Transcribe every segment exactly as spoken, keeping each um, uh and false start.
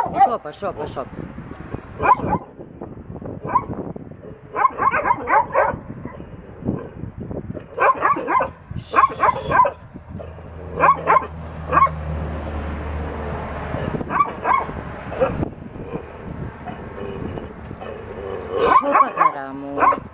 Σώπα, σώπα, σώπα. Σώπα, χαρά μου.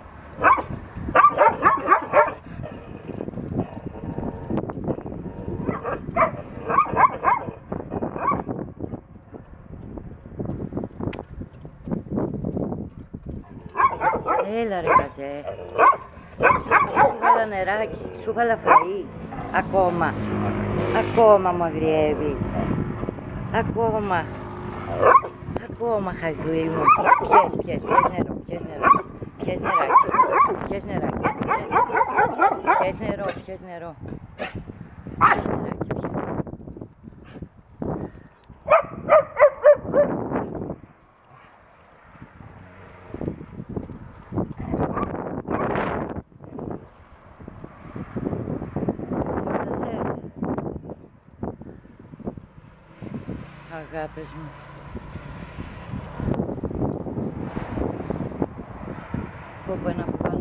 Έλα ρε κατζέ. Σου βάλα νεράκι, σου βάλα φαΐ. Ακόμα. Ακόμα μου αγριεύεις. Ακόμα. Ακόμα χαζούλη μου. Πιες, πιες, πιες νερό, πιες νερό. Πιες νεράκι. Πιες νεράκι. Πιες νερό, πιες νερό. Πιες νεράκι, πιες. Αγάπες μου. Πω πω ένα κουβάλι.